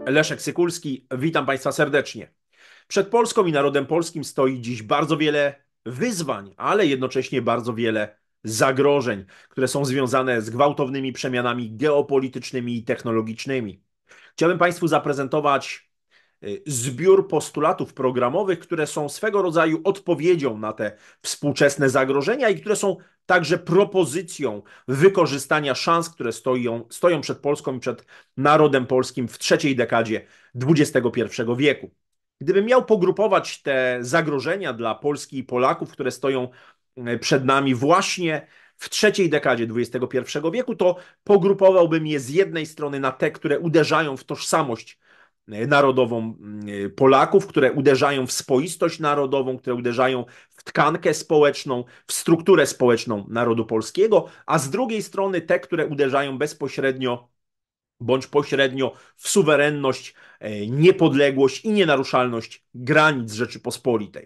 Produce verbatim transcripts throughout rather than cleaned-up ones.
Leszek Sykulski, witam Państwa serdecznie. Przed Polską i narodem polskim stoi dziś bardzo wiele wyzwań, ale jednocześnie bardzo wiele zagrożeń, które są związane z gwałtownymi przemianami geopolitycznymi i technologicznymi. Chciałbym Państwu zaprezentować y, zbiór postulatów programowych, które są swego rodzaju odpowiedzią na te współczesne zagrożenia i które są także propozycją wykorzystania szans, które stoją, stoją przed Polską i przed narodem polskim w trzeciej dekadzie dwudziestego pierwszego wieku. Gdybym miał pogrupować te zagrożenia dla Polski i Polaków, które stoją y, przed nami właśnie w trzeciej dekadzie dwudziestego pierwszego wieku, to pogrupowałbym je z jednej strony na te, które uderzają w tożsamość narodową Polaków, które uderzają w spoistość narodową, które uderzają w tkankę społeczną, w strukturę społeczną narodu polskiego, a z drugiej strony te, które uderzają bezpośrednio bądź pośrednio w suwerenność, niepodległość i nienaruszalność granic Rzeczypospolitej.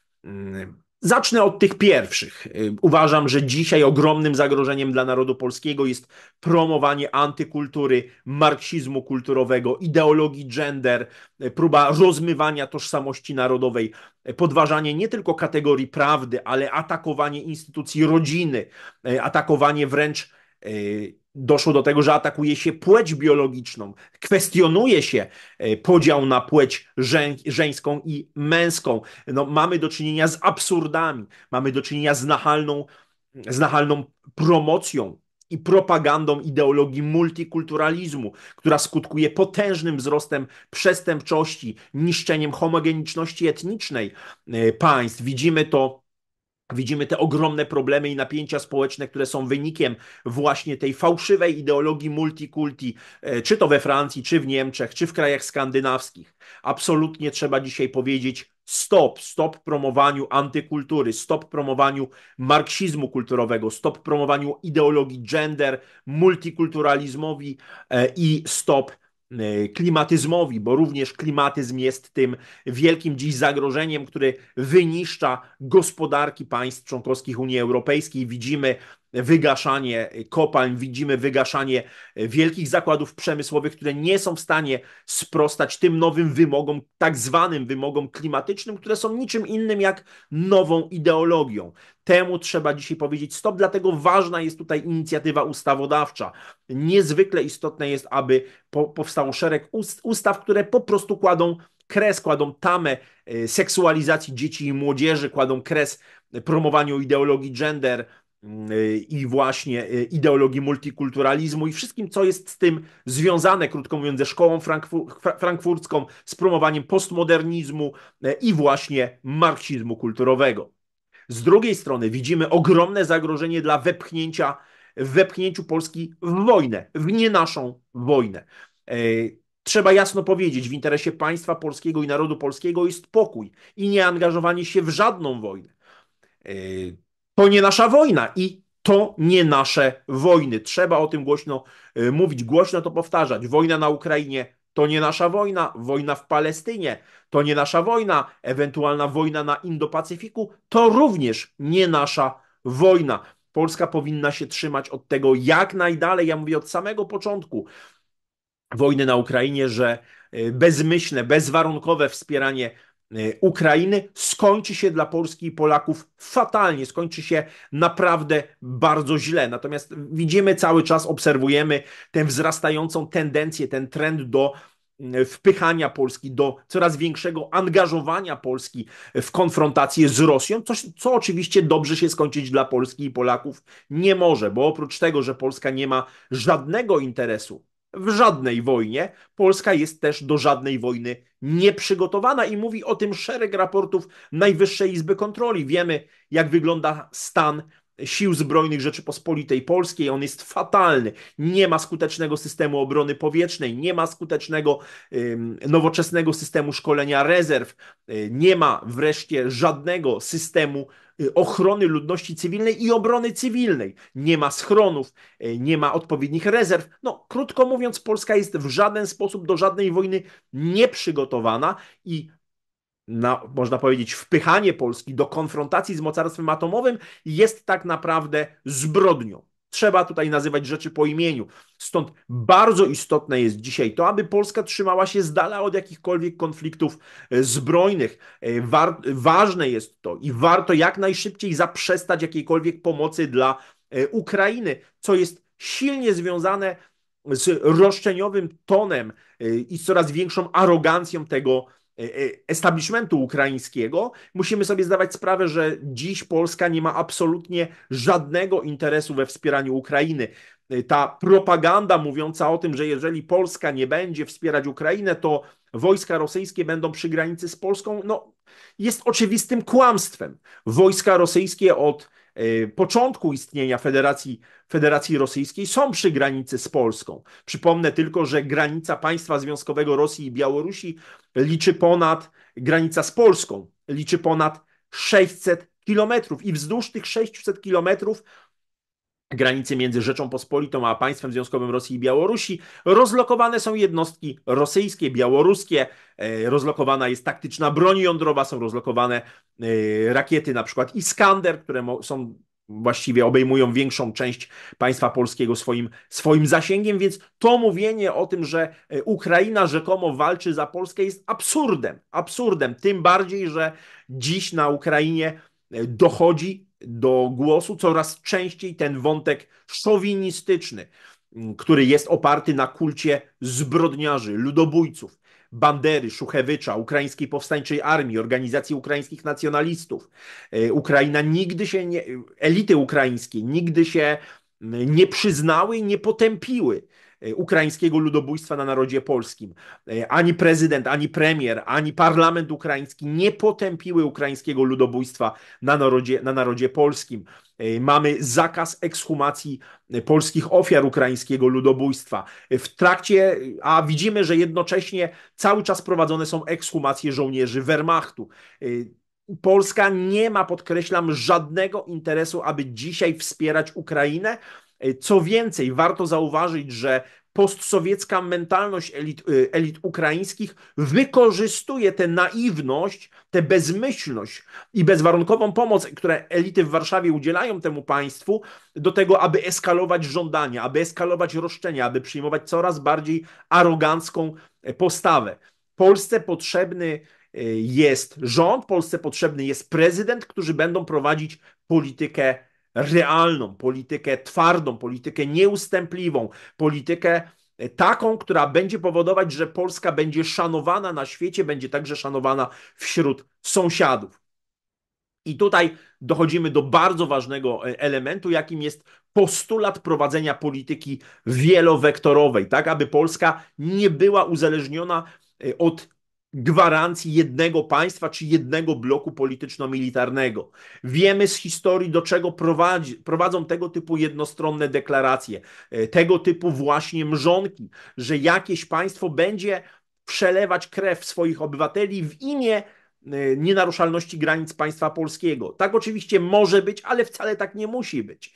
Zacznę od tych pierwszych. Uważam, że dzisiaj ogromnym zagrożeniem dla narodu polskiego jest promowanie antykultury, marksizmu kulturowego, ideologii gender, próba rozmywania tożsamości narodowej, podważanie nie tylko kategorii prawdy, ale atakowanie instytucji rodziny, atakowanie wręcz doszło do tego, że atakuje się płeć biologiczną, kwestionuje się podział na płeć żeń, żeńską i męską. No, mamy do czynienia z absurdami, mamy do czynienia z nachalną, z nachalną promocją i propagandą ideologii multikulturalizmu, która skutkuje potężnym wzrostem przestępczości, niszczeniem homogeniczności etnicznej państw. Widzimy to Widzimy te ogromne problemy i napięcia społeczne, które są wynikiem właśnie tej fałszywej ideologii multikulti, czy to we Francji, czy w Niemczech, czy w krajach skandynawskich. Absolutnie trzeba dzisiaj powiedzieć stop, stop promowaniu antykultury, stop promowaniu marksizmu kulturowego, stop promowaniu ideologii gender, multikulturalizmowi i stop klimatyzmowi, bo również klimatyzm jest tym wielkim dziś zagrożeniem, który wyniszcza gospodarki państw członkowskich Unii Europejskiej. Widzimy wygaszanie kopalń, widzimy wygaszanie wielkich zakładów przemysłowych, które nie są w stanie sprostać tym nowym wymogom, tak zwanym wymogom klimatycznym, które są niczym innym jak nową ideologią. Temu trzeba dzisiaj powiedzieć stop, dlatego ważna jest tutaj inicjatywa ustawodawcza. Niezwykle istotne jest, aby powstał szereg ustaw, które po prostu kładą kres, kładą tamę seksualizacji dzieci i młodzieży, kładą kres promowaniu ideologii gender i właśnie ideologii multikulturalizmu i wszystkim, co jest z tym związane, krótko mówiąc, ze szkołą frankfurcką, z promowaniem postmodernizmu i właśnie marksizmu kulturowego. Z drugiej strony widzimy ogromne zagrożenie dla wepchnięcia, w wepchnięciu Polski w wojnę, w nie naszą wojnę. Trzeba jasno powiedzieć, w interesie państwa polskiego i narodu polskiego jest pokój i nieangażowanie się w żadną wojnę. To nie nasza wojna i to nie nasze wojny. Trzeba o tym głośno mówić, głośno to powtarzać. Wojna na Ukrainie to nie nasza wojna, wojna w Palestynie to nie nasza wojna, ewentualna wojna na Indo-Pacyfiku to również nie nasza wojna. Polska powinna się trzymać od tego jak najdalej, ja mówię od samego początku wojny na Ukrainie, że bezmyślne, bezwarunkowe wspieranie Ukrainy skończy się dla Polski i Polaków fatalnie, skończy się naprawdę bardzo źle. Natomiast widzimy cały czas, obserwujemy tę wzrastającą tendencję, ten trend do wpychania Polski, do coraz większego angażowania Polski w konfrontację z Rosją, co, co oczywiście dobrze się skończyć dla Polski i Polaków nie może, bo oprócz tego, że Polska nie ma żadnego interesu w żadnej wojnie, Polska jest też do żadnej wojny nieprzygotowana i mówi o tym szereg raportów Najwyższej Izby Kontroli. Wiemy, jak wygląda stan Sił Zbrojnych Rzeczypospolitej Polskiej. On jest fatalny. Nie ma skutecznego systemu obrony powietrznej, nie ma skutecznego, nowoczesnego systemu szkolenia rezerw, nie ma wreszcie żadnego systemu ochrony ludności cywilnej i obrony cywilnej. Nie ma schronów, nie ma odpowiednich rezerw. No, krótko mówiąc, Polska jest w żaden sposób do żadnej wojny nieprzygotowana i na, można powiedzieć, wpychanie Polski do konfrontacji z mocarstwem atomowym jest tak naprawdę zbrodnią. Trzeba tutaj nazywać rzeczy po imieniu. Stąd bardzo istotne jest dzisiaj to, aby Polska trzymała się z dala od jakichkolwiek konfliktów zbrojnych. Wa ważne jest to i warto jak najszybciej zaprzestać jakiejkolwiek pomocy dla Ukrainy, co jest silnie związane z roszczeniowym tonem i z coraz większą arogancją tego establishmentu ukraińskiego. Musimy sobie zdawać sprawę, że dziś Polska nie ma absolutnie żadnego interesu we wspieraniu Ukrainy. Ta propaganda mówiąca o tym, że jeżeli Polska nie będzie wspierać Ukrainę, to wojska rosyjskie będą przy granicy z Polską, no, jest oczywistym kłamstwem. Wojska rosyjskie od początku istnienia Federacji, Federacji Rosyjskiej są przy granicy z Polską. Przypomnę tylko, że granica państwa związkowego Rosji i Białorusi liczy ponad, granica z Polską liczy ponad sześćset kilometrów i wzdłuż tych sześciuset kilometrów granicy między Rzecząpospolitą a państwem związkowym Rosji i Białorusi rozlokowane są jednostki rosyjskie, białoruskie, rozlokowana jest taktyczna broń jądrowa, są rozlokowane rakiety na przykład Iskander, które są właściwie obejmują większą część państwa polskiego swoim, swoim zasięgiem, więc to mówienie o tym, że Ukraina rzekomo walczy za Polskę jest absurdem, absurdem, tym bardziej, że dziś na Ukrainie dochodzi do głosu coraz częściej ten wątek szowinistyczny, który jest oparty na kulcie zbrodniarzy, ludobójców, Bandery, Szuchewycza, Ukraińskiej Powstańczej Armii, Organizacji Ukraińskich Nacjonalistów. Ukraina nigdy się nie, elity ukraińskie nigdy się nie przyznały i nie potępiły ukraińskiego ludobójstwa na narodzie polskim. Ani prezydent, ani premier, ani parlament ukraiński nie potępiły ukraińskiego ludobójstwa na narodzie, na narodzie polskim. Mamy zakaz ekshumacji polskich ofiar ukraińskiego ludobójstwa. W trakcie, a widzimy, że jednocześnie cały czas prowadzone są ekshumacje żołnierzy Wehrmachtu. Polska nie ma, podkreślam, żadnego interesu, aby dzisiaj wspierać Ukrainę. Co więcej, warto zauważyć, że postsowiecka mentalność elit, elit ukraińskich wykorzystuje tę naiwność, tę bezmyślność i bezwarunkową pomoc, które elity w Warszawie udzielają temu państwu, do tego, aby eskalować żądania, aby eskalować roszczenia, aby przyjmować coraz bardziej arogancką postawę. Polsce potrzebny jest rząd, Polsce potrzebny jest prezydent, którzy będą prowadzić politykę realną, politykę twardą, politykę nieustępliwą, politykę taką, która będzie powodować, że Polska będzie szanowana na świecie, będzie także szanowana wśród sąsiadów. I tutaj dochodzimy do bardzo ważnego elementu, jakim jest postulat prowadzenia polityki wielowektorowej, tak aby Polska nie była uzależniona od gwarancji jednego państwa czy jednego bloku polityczno-militarnego. Wiemy z historii, do czego prowadzi, prowadzą tego typu jednostronne deklaracje, tego typu właśnie mrzonki, że jakieś państwo będzie przelewać krew swoich obywateli w imię nienaruszalności granic państwa polskiego. Tak oczywiście może być, ale wcale tak nie musi być.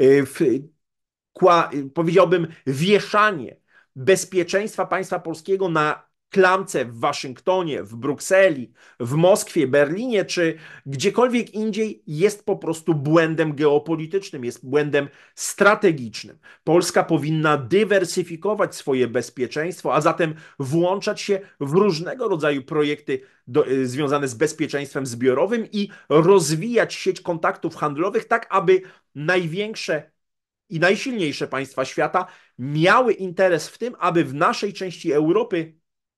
W, kła, powiedziałbym, wieszanie bezpieczeństwa państwa polskiego na klamce w Waszyngtonie, w Brukseli, w Moskwie, Berlinie czy gdziekolwiek indziej jest po prostu błędem geopolitycznym, jest błędem strategicznym. Polska powinna dywersyfikować swoje bezpieczeństwo, a zatem włączać się w różnego rodzaju projekty do, związane z bezpieczeństwem zbiorowym i rozwijać sieć kontaktów handlowych tak, aby największe i najsilniejsze państwa świata miały interes w tym, aby w naszej części Europy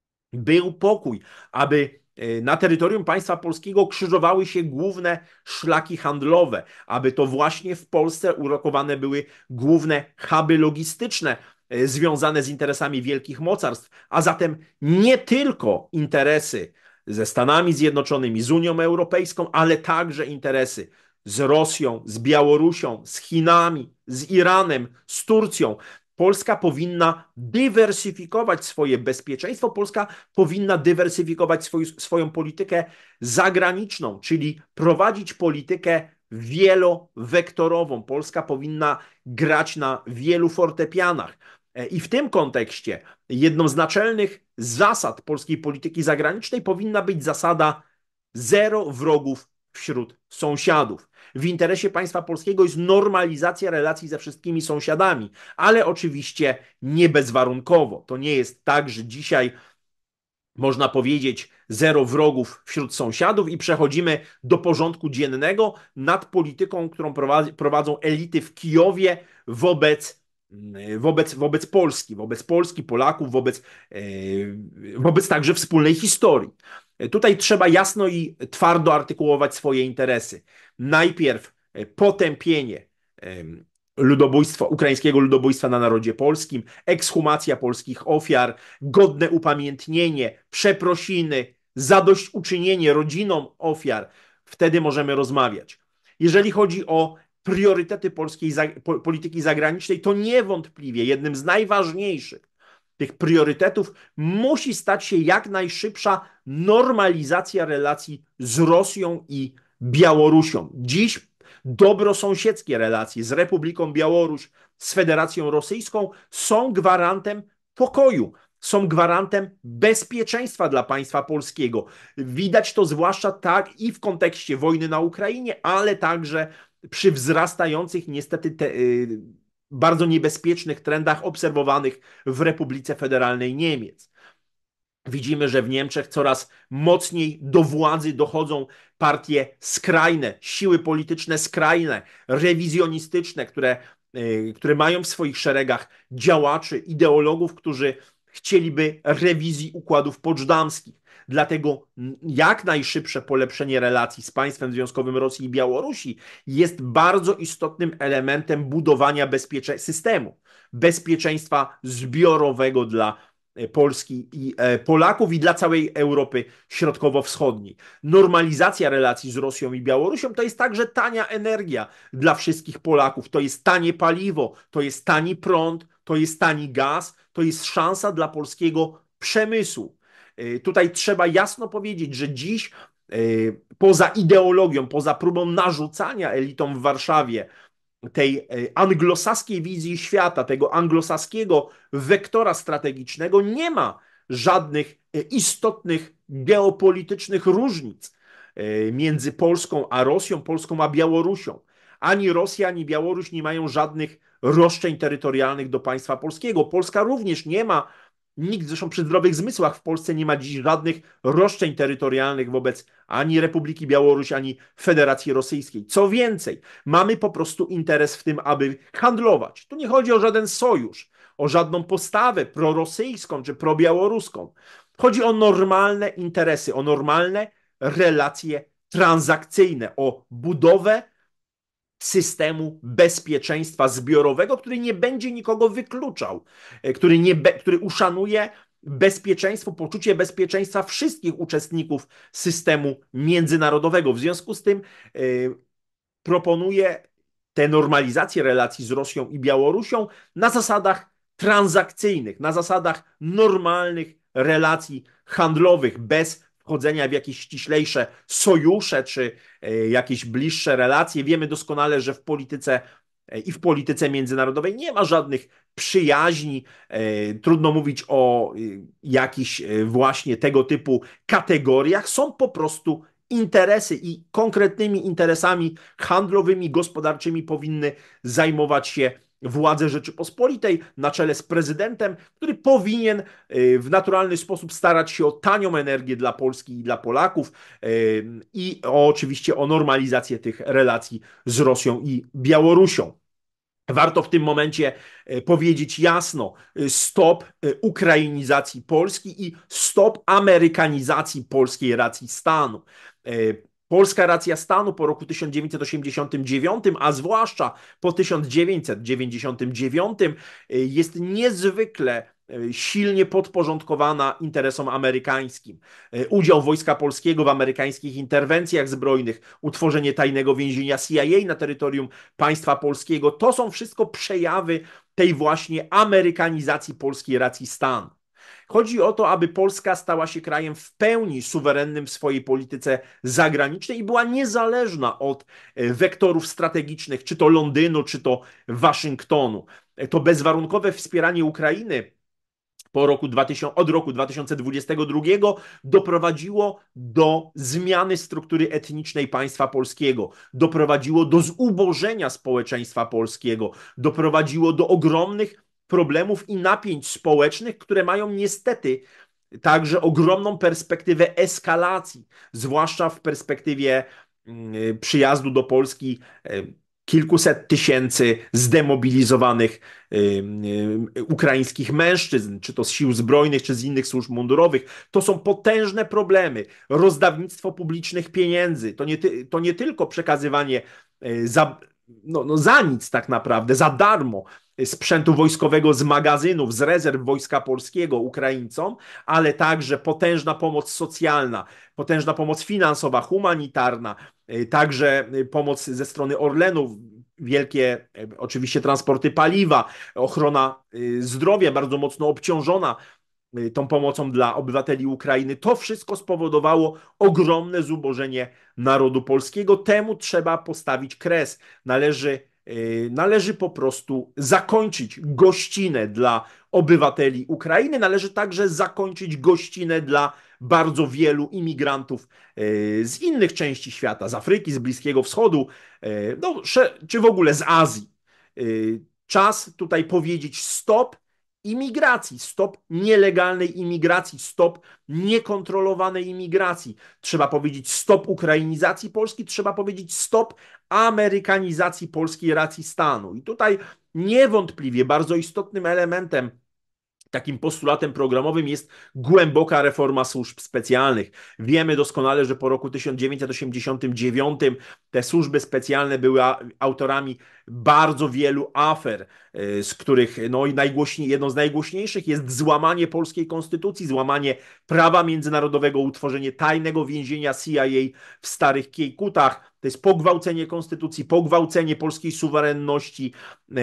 był pokój, aby na terytorium państwa polskiego krzyżowały się główne szlaki handlowe, aby to właśnie w Polsce ulokowane były główne huby logistyczne związane z interesami wielkich mocarstw, a zatem nie tylko interesy ze Stanami Zjednoczonymi, z Unią Europejską, ale także interesy z Rosją, z Białorusią, z Chinami, z Iranem, z Turcją. Polska powinna dywersyfikować swoje bezpieczeństwo, Polska powinna dywersyfikować swój, swoją politykę zagraniczną, czyli prowadzić politykę wielowektorową. Polska powinna grać na wielu fortepianach. I w tym kontekście jedną z naczelnych zasad polskiej polityki zagranicznej powinna być zasada zero wrogów wśród sąsiadów. W interesie państwa polskiego jest normalizacja relacji ze wszystkimi sąsiadami, ale oczywiście nie bezwarunkowo. To nie jest tak, że dzisiaj można powiedzieć zero wrogów wśród sąsiadów i przechodzimy do porządku dziennego nad polityką, którą prowadzą elity w Kijowie wobec Wobec, wobec Polski, wobec Polski, Polaków, wobec, wobec także wspólnej historii. Tutaj trzeba jasno i twardo artykułować swoje interesy. Najpierw potępienie ludobójstwa, ukraińskiego ludobójstwa na narodzie polskim, ekshumacja polskich ofiar, godne upamiętnienie, przeprosiny, zadośćuczynienie rodzinom ofiar. Wtedy możemy rozmawiać. Jeżeli chodzi o priorytety polskiej polityki zagranicznej, to niewątpliwie jednym z najważniejszych tych priorytetów musi stać się jak najszybsza normalizacja relacji z Rosją i Białorusią. Dziś dobrosąsiedzkie relacje z Republiką Białoruś, z Federacją Rosyjską są gwarantem pokoju, są gwarantem bezpieczeństwa dla państwa polskiego. Widać to zwłaszcza tak i w kontekście wojny na Ukrainie, ale także przy wzrastających niestety te, y, bardzo niebezpiecznych trendach obserwowanych w Republice Federalnej Niemiec. Widzimy, że w Niemczech coraz mocniej do władzy dochodzą partie skrajne, siły polityczne skrajne, rewizjonistyczne, które, y, które mają w swoich szeregach działaczy, ideologów, którzy chcieliby rewizji układów poczdamskich. Dlatego jak najszybsze polepszenie relacji z państwem związkowym Rosji i Białorusi jest bardzo istotnym elementem budowania bezpiecze- systemu bezpieczeństwa zbiorowego dla Polski i Polaków i dla całej Europy Środkowo-Wschodniej. Normalizacja relacji z Rosją i Białorusią to jest także tania energia dla wszystkich Polaków, to jest tanie paliwo, to jest tani prąd, to jest tani gaz, to jest szansa dla polskiego przemysłu. Tutaj trzeba jasno powiedzieć, że dziś poza ideologią, poza próbą narzucania elitom w Warszawie tej anglosaskiej wizji świata, tego anglosaskiego wektora strategicznego, nie ma żadnych istotnych geopolitycznych różnic między Polską a Rosją, Polską a Białorusią. Ani Rosja, ani Białoruś nie mają żadnych roszczeń terytorialnych do państwa polskiego. Polska również nie ma, nikt zresztą przy zdrowych zmysłach w Polsce nie ma dziś żadnych roszczeń terytorialnych wobec ani Republiki Białoruś, ani Federacji Rosyjskiej. Co więcej, mamy po prostu interes w tym, aby handlować. Tu nie chodzi o żaden sojusz, o żadną postawę prorosyjską czy probiałoruską. Chodzi o normalne interesy, o normalne relacje transakcyjne, o budowę systemu bezpieczeństwa zbiorowego, który nie będzie nikogo wykluczał, który, nie be, który uszanuje bezpieczeństwo, poczucie bezpieczeństwa wszystkich uczestników systemu międzynarodowego. W związku z tym yy, proponuję tę normalizację relacji z Rosją i Białorusią na zasadach transakcyjnych, na zasadach normalnych relacji handlowych, bez wchodzenia w jakieś ściślejsze sojusze czy jakieś bliższe relacje. Wiemy doskonale, że w polityce i w polityce międzynarodowej nie ma żadnych przyjaźni. Trudno mówić o jakichś właśnie tego typu kategoriach. Są po prostu interesy i konkretnymi interesami handlowymi, gospodarczymi powinny zajmować się władze Rzeczypospolitej na czele z prezydentem, który powinien w naturalny sposób starać się o tanią energię dla Polski i dla Polaków i oczywiście o normalizację tych relacji z Rosją i Białorusią. Warto w tym momencie powiedzieć jasno: stop ukrainizacji Polski i stop amerykanizacji polskiej racji stanu. Polska racja stanu po roku tysiąc dziewięćset osiemdziesiątym dziewiątym, a zwłaszcza po tysiąc dziewięćset dziewięćdziesiątym dziewiątym, jest niezwykle silnie podporządkowana interesom amerykańskim. Udział Wojska Polskiego w amerykańskich interwencjach zbrojnych, utworzenie tajnego więzienia C I A na terytorium państwa polskiego, to są wszystko przejawy tej właśnie amerykanizacji polskiej racji stanu. Chodzi o to, aby Polska stała się krajem w pełni suwerennym w swojej polityce zagranicznej i była niezależna od wektorów strategicznych, czy to Londynu, czy to Waszyngtonu. To bezwarunkowe wspieranie Ukrainy po roku dwa tysiące, od roku dwa tysiące dwudziestego drugiego doprowadziło do zmiany struktury etnicznej państwa polskiego, doprowadziło do zubożenia społeczeństwa polskiego, doprowadziło do ogromnych problemów i napięć społecznych, które mają niestety także ogromną perspektywę eskalacji, zwłaszcza w perspektywie mm, przyjazdu do Polski e, kilkuset tysięcy zdemobilizowanych y, y, ukraińskich mężczyzn, czy to z sił zbrojnych, czy z innych służb mundurowych. To są potężne problemy. Rozdawnictwo publicznych pieniędzy. To nie, ty, to nie tylko przekazywanie y, za, no, no za nic tak naprawdę, za darmo sprzętu wojskowego z magazynów, z rezerw Wojska Polskiego Ukraińcom, ale także potężna pomoc socjalna, potężna pomoc finansowa, humanitarna, także pomoc ze strony Orlenu, wielkie oczywiście transporty paliwa, ochrona zdrowia bardzo mocno obciążona tą pomocą dla obywateli Ukrainy. To wszystko spowodowało ogromne zubożenie narodu polskiego. Temu trzeba postawić kres. Należy Należy po prostu zakończyć gościnę dla obywateli Ukrainy. Należy także zakończyć gościnę dla bardzo wielu imigrantów z innych części świata, z Afryki, z Bliskiego Wschodu, no, czy w ogóle z Azji. Czas tutaj powiedzieć stop imigracji, stop nielegalnej imigracji, stop niekontrolowanej imigracji. Trzeba powiedzieć stop ukrainizacji Polski, trzeba powiedzieć stop amerykanizacji polskiej racji stanu. I tutaj niewątpliwie bardzo istotnym elementem, takim postulatem programowym jest głęboka reforma służb specjalnych. Wiemy doskonale, że po roku tysiąc dziewięćset osiemdziesiątym dziewiątym te służby specjalne były autorami bardzo wielu afer, z których no, najgłośniej, jedną z najgłośniejszych jest złamanie polskiej konstytucji, złamanie prawa międzynarodowego, utworzenie tajnego więzienia C I A w Starych Kiejkutach. To jest pogwałcenie konstytucji, pogwałcenie polskiej suwerenności.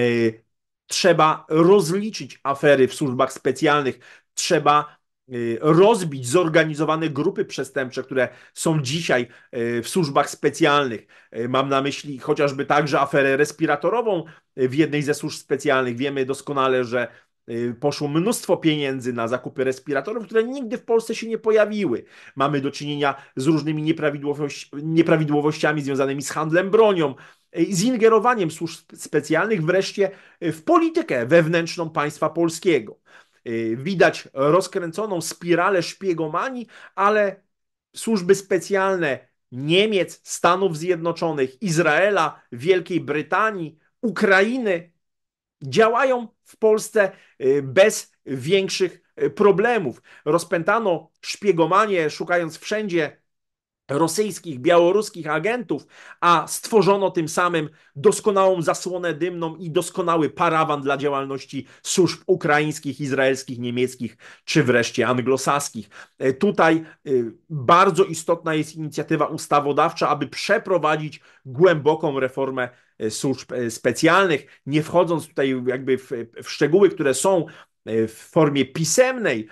Trzeba rozliczyć afery w służbach specjalnych, trzeba rozbić zorganizowane grupy przestępcze, które są dzisiaj w służbach specjalnych. Mam na myśli chociażby także aferę respiratorową w jednej ze służb specjalnych. Wiemy doskonale, że poszło mnóstwo pieniędzy na zakupy respiratorów, które nigdy w Polsce się nie pojawiły. Mamy do czynienia z różnymi nieprawidłowości, nieprawidłowościami związanymi z handlem bronią, z ingerowaniem służb specjalnych wreszcie w politykę wewnętrzną państwa polskiego. Widać rozkręconą spiralę szpiegomanii, ale służby specjalne Niemiec, Stanów Zjednoczonych, Izraela, Wielkiej Brytanii, Ukrainy działają w Polsce bez większych problemów. Rozpętano szpiegomanię, szukając wszędzie rosyjskich, białoruskich agentów, a stworzono tym samym doskonałą zasłonę dymną i doskonały parawan dla działalności służb ukraińskich, izraelskich, niemieckich, czy wreszcie anglosaskich. Tutaj bardzo istotna jest inicjatywa ustawodawcza, aby przeprowadzić głęboką reformę służb specjalnych, nie wchodząc tutaj jakby w, w szczegóły, które są w formie pisemnej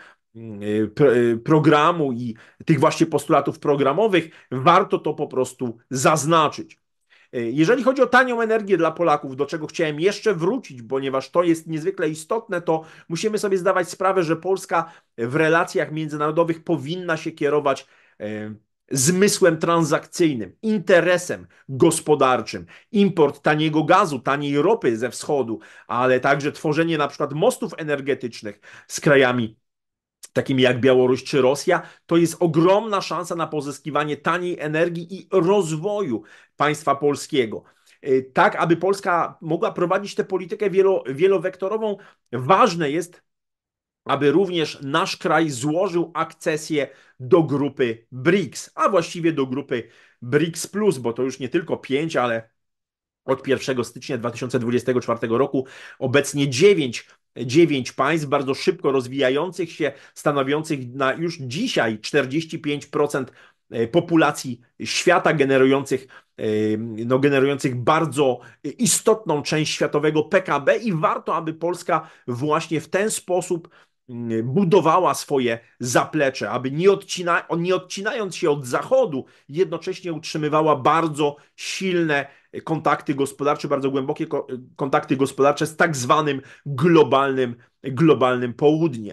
programu i tych właśnie postulatów programowych, warto to po prostu zaznaczyć. Jeżeli chodzi o tanią energię dla Polaków, do czego chciałem jeszcze wrócić, ponieważ to jest niezwykle istotne, to musimy sobie zdawać sprawę, że Polska w relacjach międzynarodowych powinna się kierować zmysłem transakcyjnym, interesem gospodarczym, import taniego gazu, taniej ropy ze wschodu, ale także tworzenie na przykład mostów energetycznych z krajami takimi jak Białoruś czy Rosja, to jest ogromna szansa na pozyskiwanie taniej energii i rozwoju państwa polskiego. Tak, aby Polska mogła prowadzić tę politykę wielo, wielowektorową, ważne jest, aby również nasz kraj złożył akcesję do grupy briks, a właściwie do grupy briks plus, bo to już nie tylko pięć, ale od pierwszego stycznia dwa tysiące dwudziestego czwartego roku obecnie dziewięć, dziewięć państw bardzo szybko rozwijających się, stanowiących na już dzisiaj czterdzieści pięć procent populacji świata, generujących, no, generujących bardzo istotną część światowego P K B i warto, aby Polska właśnie w ten sposób budowała swoje zaplecze, aby nie, odcina, nie odcinając się od Zachodu, jednocześnie utrzymywała bardzo silne kontakty gospodarcze, bardzo głębokie kontakty gospodarcze z tak zwanym globalnym, globalnym południem.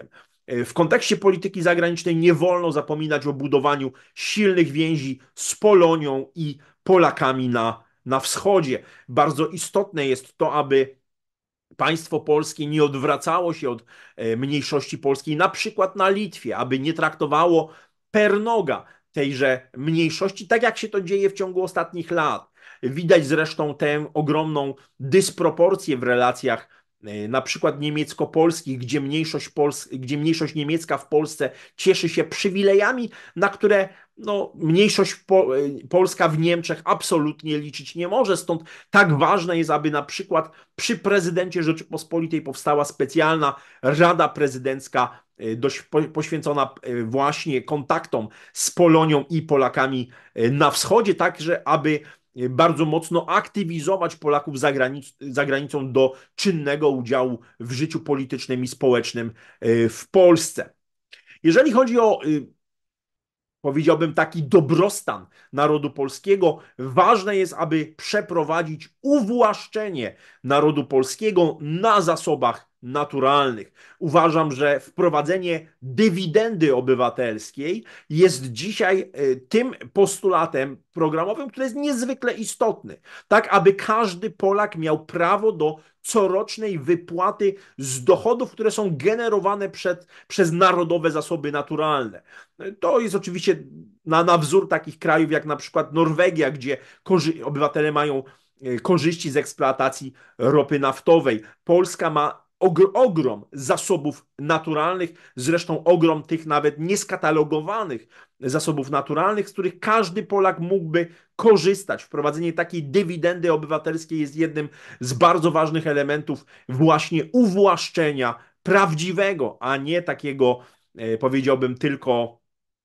W kontekście polityki zagranicznej nie wolno zapominać o budowaniu silnych więzi z Polonią i Polakami na, na wschodzie. Bardzo istotne jest to, aby państwo polskie nie odwracało się od mniejszości polskiej, na przykład na Litwie, aby nie traktowało per noga tejże mniejszości, tak jak się to dzieje w ciągu ostatnich lat. Widać zresztą tę ogromną dysproporcję w relacjach na przykład niemiecko-polskich, gdzie mniejszość, Pols gdzie mniejszość niemiecka w Polsce cieszy się przywilejami, na które no, mniejszość po polska w Niemczech absolutnie liczyć nie może. Stąd tak ważne jest, aby na przykład przy prezydencie Rzeczypospolitej powstała specjalna Rada Prezydencka dość poświęcona właśnie kontaktom z Polonią i Polakami na wschodzie, także aby bardzo mocno aktywizować Polaków za, granic za granicą do czynnego udziału w życiu politycznym i społecznym w Polsce. Jeżeli chodzi o, powiedziałbym, taki dobrostan narodu polskiego, ważne jest, aby przeprowadzić uwłaszczenie narodu polskiego na zasobach naturalnych. Uważam, że wprowadzenie dywidendy obywatelskiej jest dzisiaj tym postulatem programowym, który jest niezwykle istotny, tak aby każdy Polak miał prawo do corocznej wypłaty z dochodów, które są generowane przed, przez narodowe zasoby naturalne. To jest oczywiście na, na wzór takich krajów jak na przykład Norwegia, gdzie obywatele mają korzyści z eksploatacji ropy naftowej. Polska ma ogrom zasobów naturalnych, zresztą ogrom tych nawet nieskatalogowanych zasobów naturalnych, z których każdy Polak mógłby korzystać. Wprowadzenie takiej dywidendy obywatelskiej jest jednym z bardzo ważnych elementów właśnie uwłaszczenia prawdziwego, a nie takiego, powiedziałbym, tylko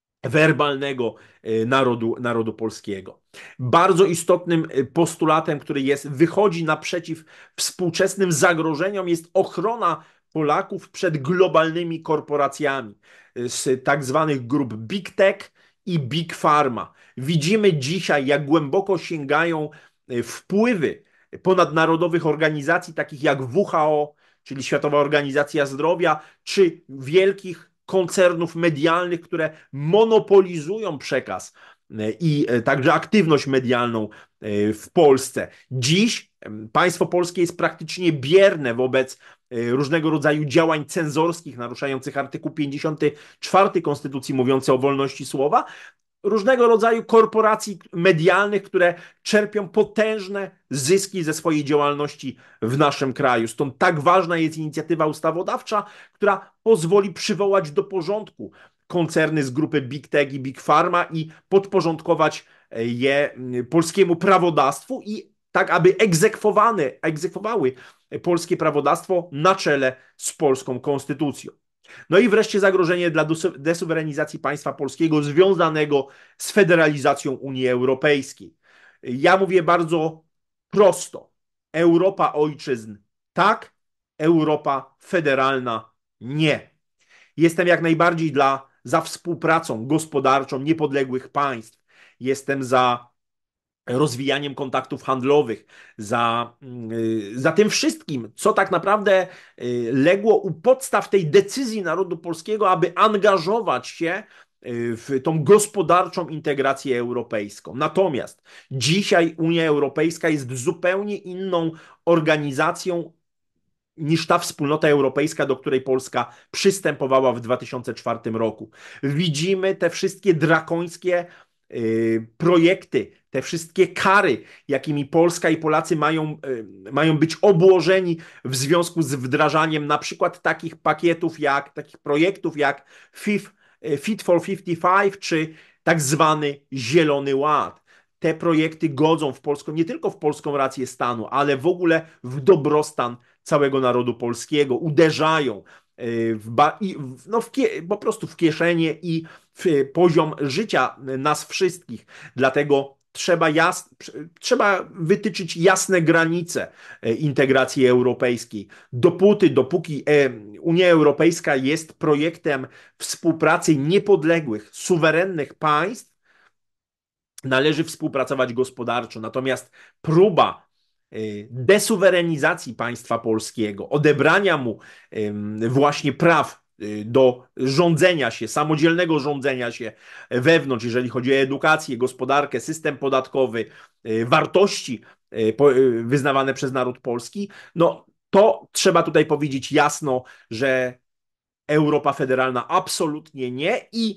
werbalnego narodu, narodu polskiego. Bardzo istotnym postulatem, który jest, wychodzi naprzeciw współczesnym zagrożeniom, jest ochrona Polaków przed globalnymi korporacjami z tak zwanych grup Big Tech i Big Pharma. Widzimy dzisiaj, jak głęboko sięgają wpływy ponadnarodowych organizacji takich jak W H O, czyli Światowa Organizacja Zdrowia, czy wielkich koncernów medialnych, które monopolizują przekaz i także aktywność medialną w Polsce. Dziś państwo polskie jest praktycznie bierne wobec różnego rodzaju działań cenzorskich naruszających artykuł pięćdziesiąty czwarty Konstytucji mówiący o wolności słowa, różnego rodzaju korporacji medialnych, które czerpią potężne zyski ze swojej działalności w naszym kraju. Stąd tak ważna jest inicjatywa ustawodawcza, która pozwoli przywołać do porządku koncerny z grupy Big Tech i Big Pharma i podporządkować je polskiemu prawodawstwu i tak, aby egzekwowane, egzekwowały polskie prawodawstwo na czele z polską konstytucją. No i wreszcie zagrożenie dla desuwerenizacji państwa polskiego związanego z federalizacją Unii Europejskiej. Ja mówię bardzo prosto. Europa ojczyzn tak, Europa federalna nie. Jestem jak najbardziej dla, za współpracą gospodarczą niepodległych państw. Jestem za rozwijaniem kontaktów handlowych, za, za tym wszystkim, co tak naprawdę legło u podstaw tej decyzji narodu polskiego, aby angażować się w tą gospodarczą integrację europejską. Natomiast dzisiaj Unia Europejska jest zupełnie inną organizacją niż ta wspólnota europejska, do której Polska przystępowała w dwa tysiące czwartym roku. Widzimy te wszystkie drakońskie projekty, te wszystkie kary, jakimi Polska i Polacy mają, mają być obłożeni w związku z wdrażaniem na przykład takich pakietów, jak, takich projektów jak Fit for pięćdziesiąt pięć czy tak zwany Zielony Ład. Te projekty godzą w polską, nie tylko w polską rację stanu, ale w ogóle w dobrostan całego narodu polskiego, uderzają w, w, no w, po prostu w kieszenie i w poziom życia nas wszystkich. Dlatego trzeba, jas, trzeba wytyczyć jasne granice integracji europejskiej. Dopóty, dopóki Unia Europejska jest projektem współpracy niepodległych, suwerennych państw, należy współpracować gospodarczo. Natomiast próba desuwerenizacji państwa polskiego, odebrania mu właśnie praw do rządzenia się, samodzielnego rządzenia się wewnątrz, jeżeli chodzi o edukację, gospodarkę, system podatkowy, wartości wyznawane przez naród polski, no to trzeba tutaj powiedzieć jasno, że Europa federalna absolutnie nie i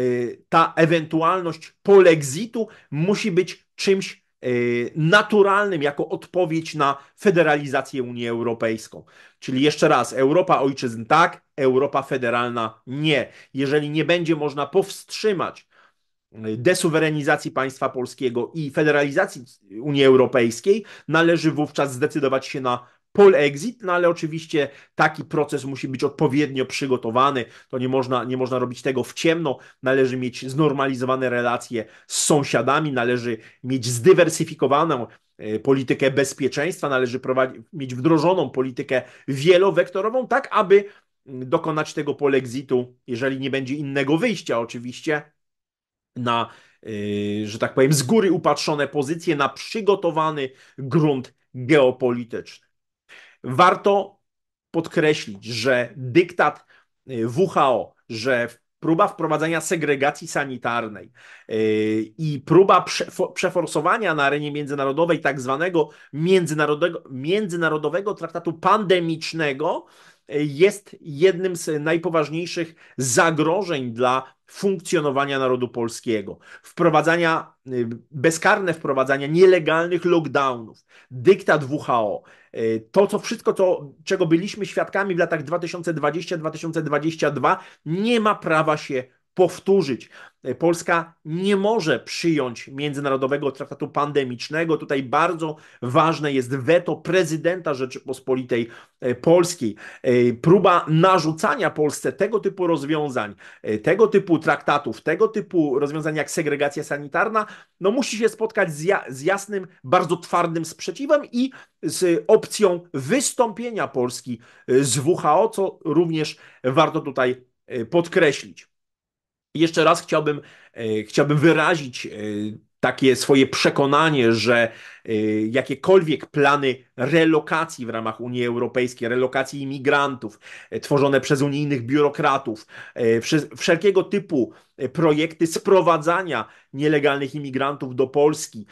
ta ewentualność polexitu musi być czymś naturalnym jako odpowiedź na federalizację Unii Europejską. Czyli jeszcze raz, Europa ojczyzn tak, Europa federalna nie. Jeżeli nie będzie można powstrzymać desuwerenizacji państwa polskiego i federalizacji Unii Europejskiej, należy wówczas zdecydować się na polexit, no ale oczywiście taki proces musi być odpowiednio przygotowany, to nie można, nie można robić tego w ciemno, należy mieć znormalizowane relacje z sąsiadami, należy mieć zdywersyfikowaną politykę bezpieczeństwa, należy prowadzić, mieć wdrożoną politykę wielowektorową, tak aby dokonać tego polexitu, jeżeli nie będzie innego wyjścia oczywiście, na, że tak powiem, z góry upatrzone pozycje, na przygotowany grunt geopolityczny. Warto podkreślić, że dyktat W H O, że próba wprowadzenia segregacji sanitarnej i próba przeforsowania na arenie międzynarodowej tak zwanego międzynarodowego, międzynarodowego traktatu pandemicznego jest jednym z najpoważniejszych zagrożeń dla funkcjonowania narodu polskiego. Wprowadzania, bezkarne wprowadzania nielegalnych lockdownów, dyktat W H O, to co wszystko, to, czego byliśmy świadkami w latach dwa tysiące dwudziestym do dwa tysiące dwudziestego drugiego, nie ma prawa się powtórzyć. Polska nie może przyjąć międzynarodowego traktatu pandemicznego. Tutaj bardzo ważne jest weto prezydenta Rzeczypospolitej Polskiej. Próba narzucania Polsce tego typu rozwiązań, tego typu traktatów, tego typu rozwiązań jak segregacja sanitarna, no musi się spotkać z, ja, z jasnym, bardzo twardym sprzeciwem i z opcją wystąpienia Polski z W H O, co również warto tutaj podkreślić. I jeszcze raz chciałbym, chciałbym wyrazić takie swoje przekonanie, że jakiekolwiek plany relokacji w ramach Unii Europejskiej, relokacji imigrantów tworzone przez unijnych biurokratów, wszelkiego typu projekty sprowadzania nielegalnych imigrantów do Polski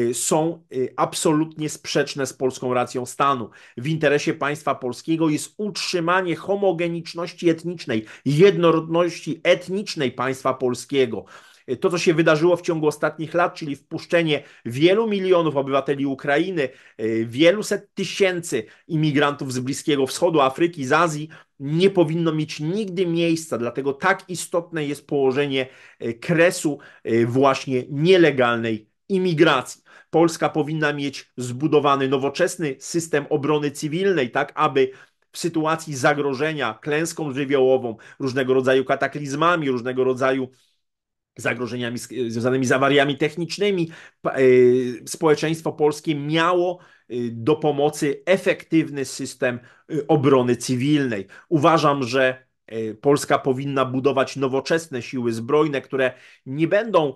są absolutnie sprzeczne z polską racją stanu. W interesie państwa polskiego jest utrzymanie homogeniczności etnicznej, jednorodności etnicznej państwa polskiego. To, co się wydarzyło w ciągu ostatnich lat, czyli wpuszczenie wielu milionów obywateli Ukrainy, wielu set tysięcy imigrantów z Bliskiego Wschodu, Afryki, z Azji, nie powinno mieć nigdy miejsca. Dlatego tak istotne jest położenie kresu właśnie nielegalnej imigracji. Polska powinna mieć zbudowany nowoczesny system obrony cywilnej, tak aby w sytuacji zagrożenia klęską żywiołową, różnego rodzaju kataklizmami, różnego rodzaju zagrożeniami związanymi z awariami technicznymi, społeczeństwo polskie miało do pomocy efektywny system obrony cywilnej. Uważam, że Polska powinna budować nowoczesne siły zbrojne, które nie będą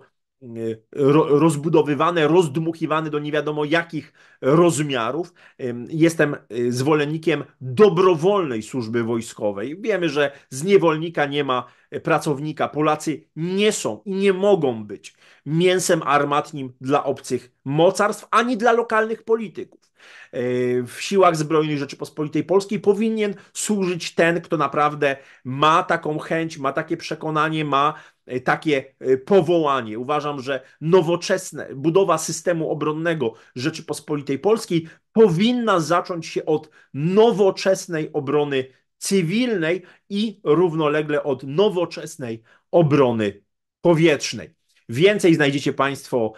rozbudowywane, rozdmuchiwane do nie wiadomo jakich rozmiarów. Jestem zwolennikiem dobrowolnej służby wojskowej. Wiemy, że z niewolnika nie ma pracownika. Polacy nie są i nie mogą być mięsem armatnim dla obcych mocarstw, ani dla lokalnych polityków. W siłach zbrojnych Rzeczypospolitej Polskiej powinien służyć ten, kto naprawdę ma taką chęć, ma takie przekonanie, ma takie powołanie. Uważam, że nowoczesne, budowa systemu obronnego Rzeczypospolitej Polskiej powinna zacząć się od nowoczesnej obrony cywilnej i równolegle od nowoczesnej obrony powietrznej. Więcej znajdziecie Państwo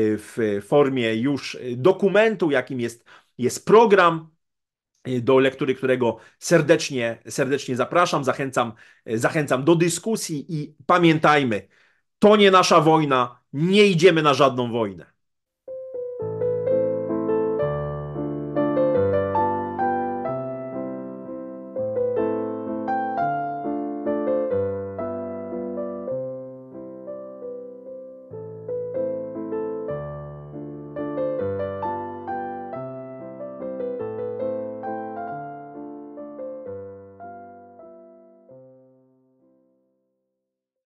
w formie już dokumentu, jakim jest, jest program, do lektury którego serdecznie, serdecznie zapraszam, zachęcam, zachęcam do dyskusji i pamiętajmy, to nie nasza wojna, nie idziemy na żadną wojnę.